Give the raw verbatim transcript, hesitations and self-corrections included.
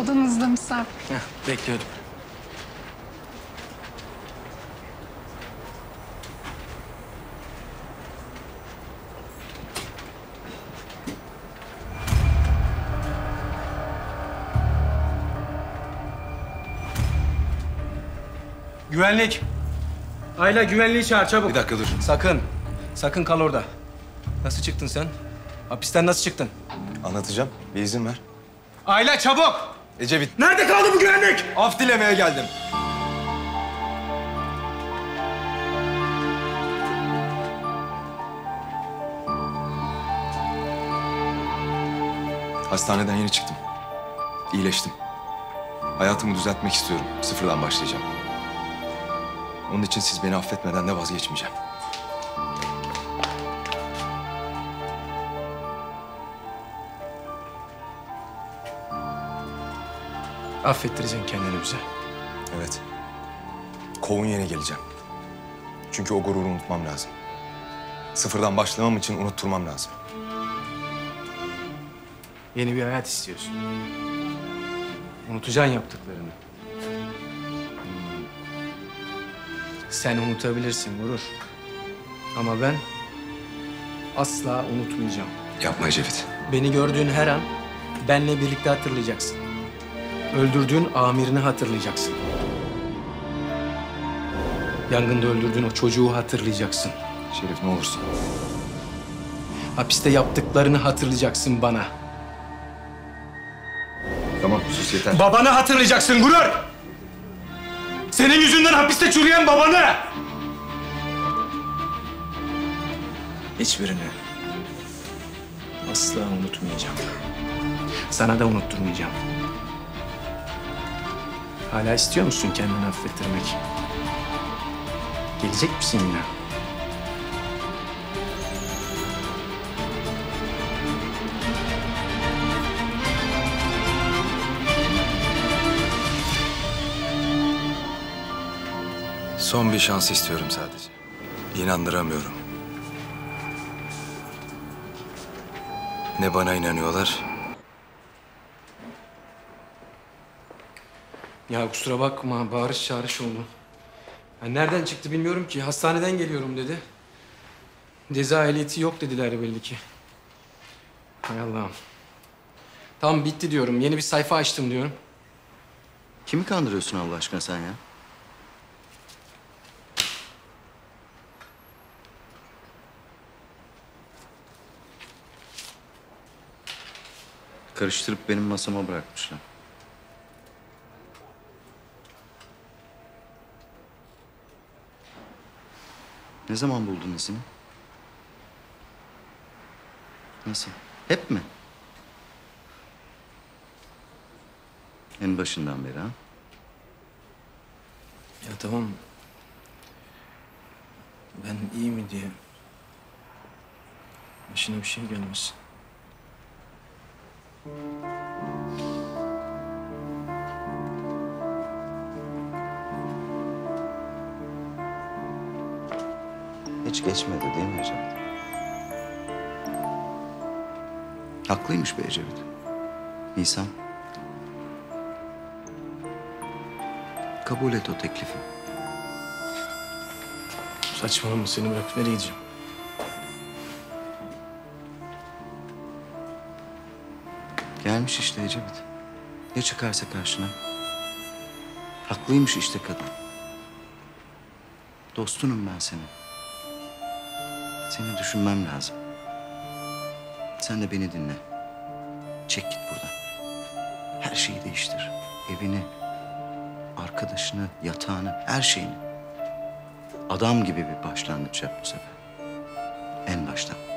Odanızda misafir. Heh, bekliyordum. Güvenlik. Ayla güvenliği çağır çabuk. Bir dakika dur. Sakın. Sakın kal orada. Nasıl çıktın sen? Hapisten nasıl çıktın? Anlatacağım. Bir izin ver. Ayla çabuk. Ecevit, Nerede kaldı bu güvenlik? af dilemeye geldim. Hastaneden yeni çıktım. İyileştim. Hayatımı düzeltmek istiyorum. Sıfırdan başlayacağım. Onun için siz beni affetmeden de vazgeçmeyeceğim. Affettireceksin kendini bize. Evet. Kovun yeni geleceğim. Çünkü o gururu unutmam lazım. Sıfırdan başlamam için unutturmam lazım. Yeni bir hayat istiyorsun. Unutacaksın yaptıklarını. Hmm. Sen unutabilirsin Gurur. Ama ben asla unutmayacağım. Yapma Ecevit. Beni gördüğün her an benle birlikte hatırlayacaksın. Öldürdüğün amirini hatırlayacaksın. Yangında öldürdüğün o çocuğu hatırlayacaksın. Şerif ne olursun. Hapiste yaptıklarını hatırlayacaksın bana. Tamam sus yeter. Babanı hatırlayacaksın Gurur! Senin yüzünden hapiste çürüyen babanı! Hiçbirini asla unutmayacağım. Sana da unutturmayacağım. Hala istiyor musun kendini affettirmek? Gelecek misin yine? Son bir şans istiyorum sadece. İnandıramıyorum. Ne bana inanıyorlar, Ya kusura bakma, bağırış çağırış oldu. Ya nereden çıktı bilmiyorum ki. Hastaneden geliyorum dedi. Ceza ehliyeti yok dediler belli ki. Hay Allah'ım. Tamam bitti diyorum. Yeni bir sayfa açtım diyorum. Kimi kandırıyorsun Allah aşkına sen ya? Karıştırıp benim masama bırakmışlar. Ne zaman buldun izini? Nasıl? Hep mi? En başından beri ha? Ya tamam. Ben iyi mi diye. Başına bir şey gelmesin. Hiç geçmedi değil mi Ecevit? Haklıymış be Ecevit. Nisan. Kabul et o teklifi. Saçmalama, seni bırakıp nereye gideceğim? Gelmiş işte Ecevit. Ne çıkarsa karşına. Haklıymış işte kadın. Dostunum ben senin. Seni düşünmem lazım. Sen de beni dinle. Çek git buradan. Her şeyi değiştir. Evini, arkadaşını, yatağını, her şeyini. Adam gibi bir başlangıç yap bu sefer. En baştan.